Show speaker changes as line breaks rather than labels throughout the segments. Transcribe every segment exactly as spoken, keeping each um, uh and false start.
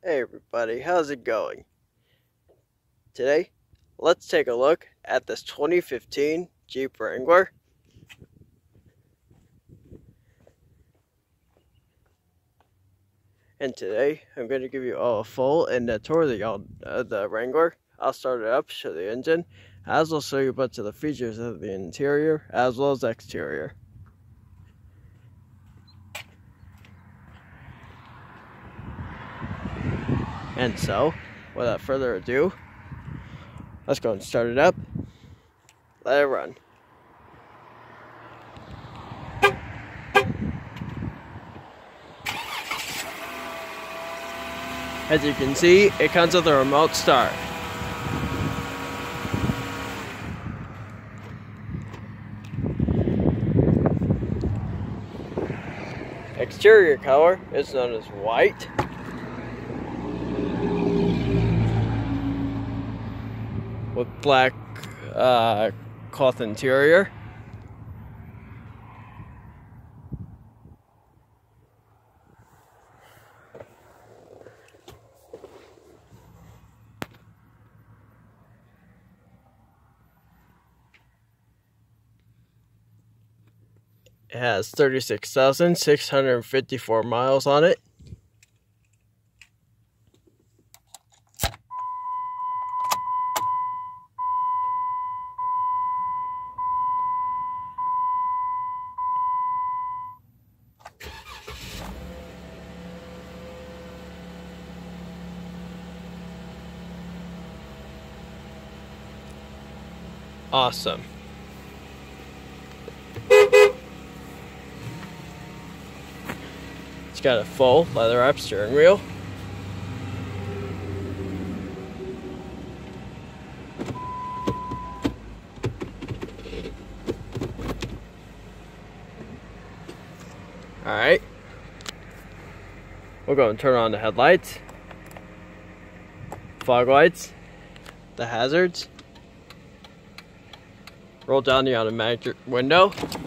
Hey everybody, how's it going? Today, let's take a look at this twenty fifteen Jeep Wrangler. And today, I'm going to give you all a full in-depth tour of the, uh, the Wrangler. I'll start it up, show the engine, as well show you a bunch of the features of the interior, as well as exterior. And so, without further ado, let's go and start it up, let it run. As you can see, it comes with a remote start. Exterior color is known as white. With black uh, cloth interior. It has thirty-six thousand six hundred fifty-four miles on it. Awesome. It's got a full leather wrap steering wheel. Alright. We'll go and turn on the headlights, fog lights, the hazards. Roll down the automatic window.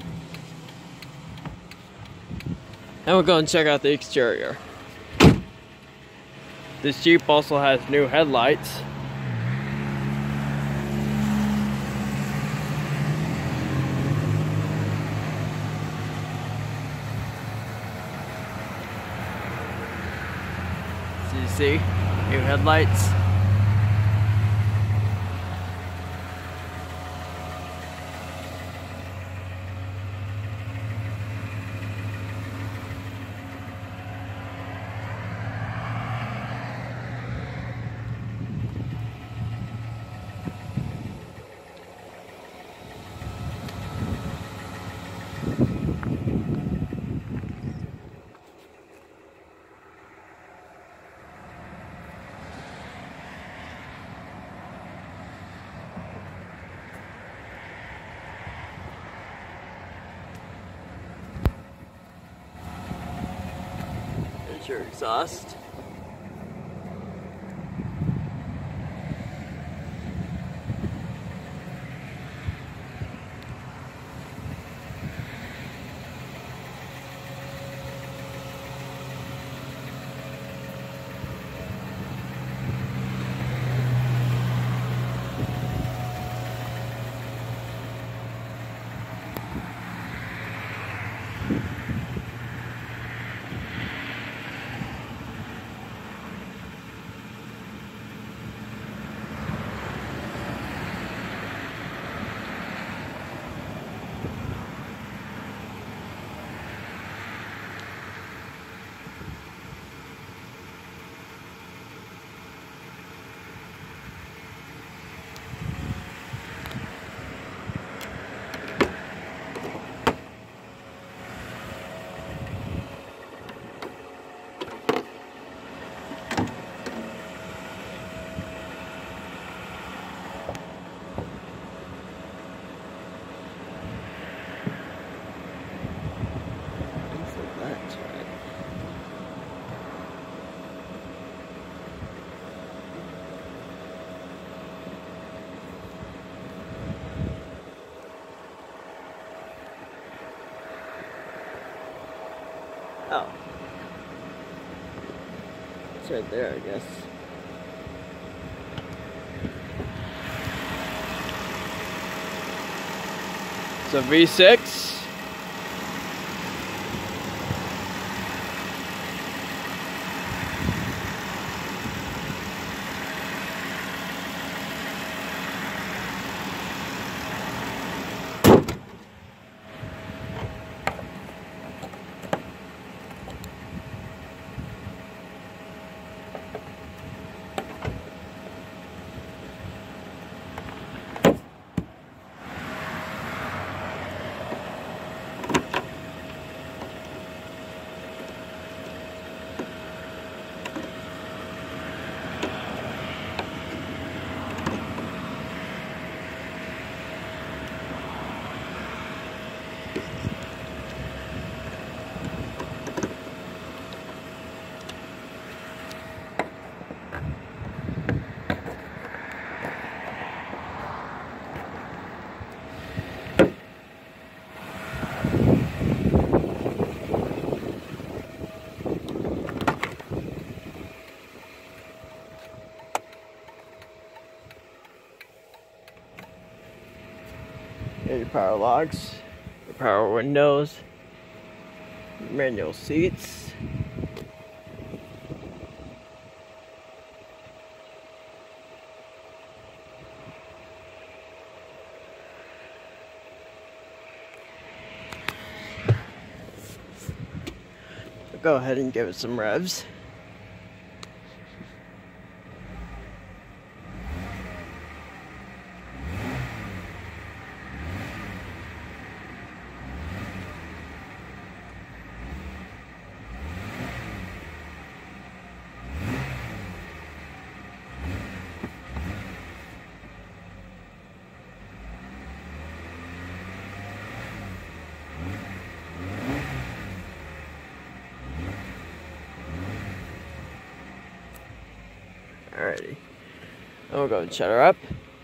And we'll go and check out the exterior. This Jeep also has new headlights. So you see, new headlights. There's your exhaust. Oh. It's right there, I guess. It's a V six. Here's your power locks, your power windows, manual seats. I'll go ahead and give it some revs. Alrighty, I'm gonna go and shut her up.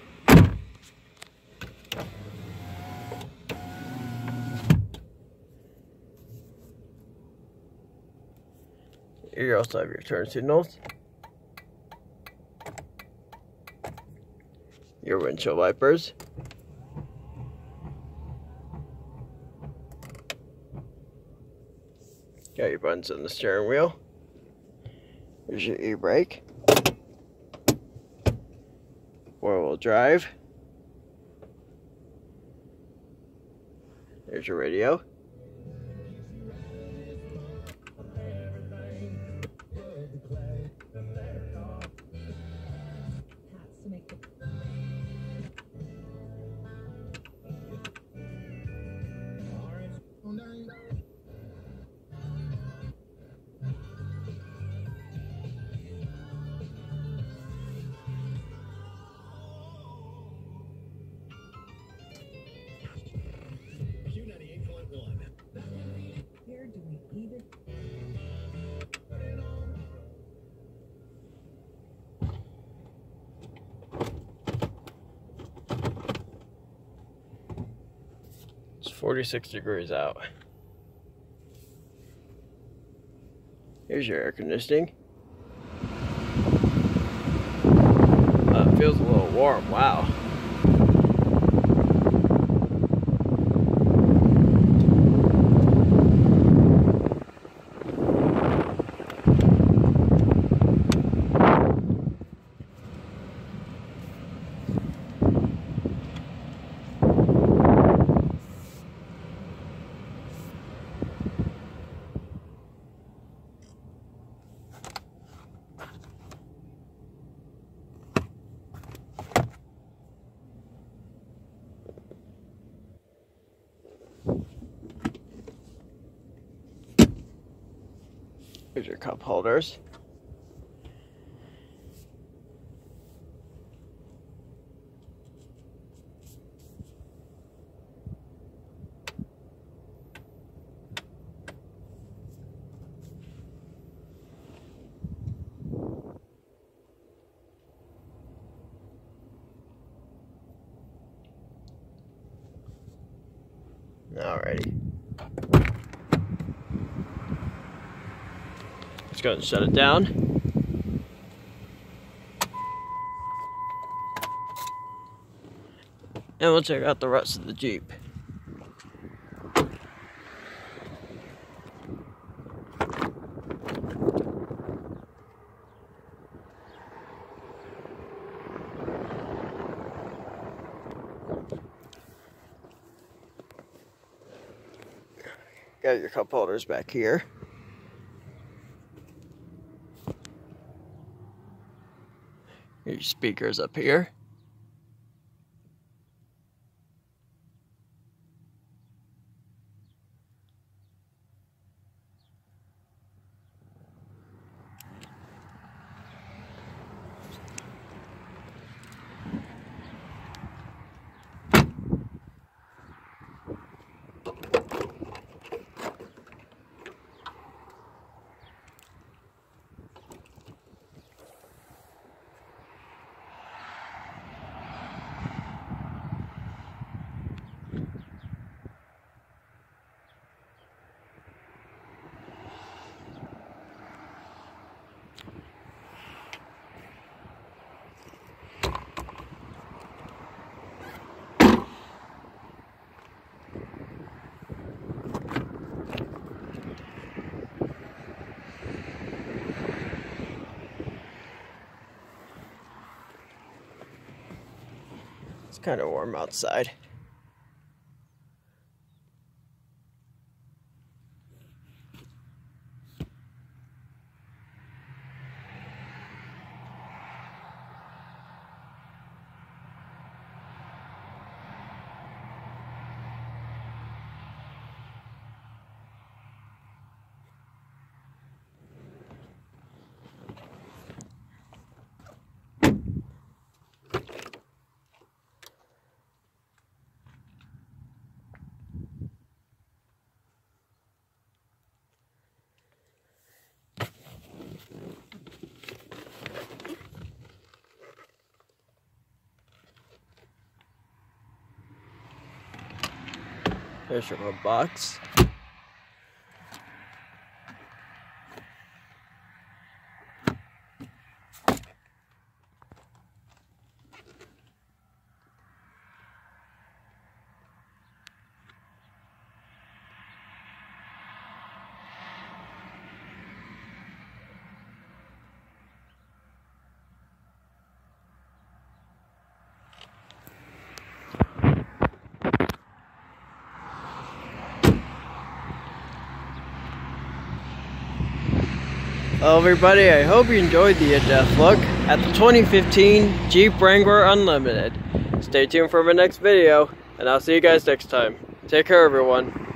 Here you also have your turn signals, your windshield wipers, got your buttons on the steering wheel, here's your e-brake, four-wheel drive, there's your radio, it's forty-six degrees out. Here's your air conditioning. Uh, it feels a little warm, wow. Here's your cup holders. Alrighty. Let's go ahead and shut it down. and we'll check out the rest of the Jeep. Got your cup holders back here. Your speakers up here. It's kind of warm outside. There's your box. Well, everybody, I hope you enjoyed the in-depth look at the twenty fifteen Jeep Wrangler Unlimited. Stay tuned for my next video, and I'll see you guys next time. Take care, everyone.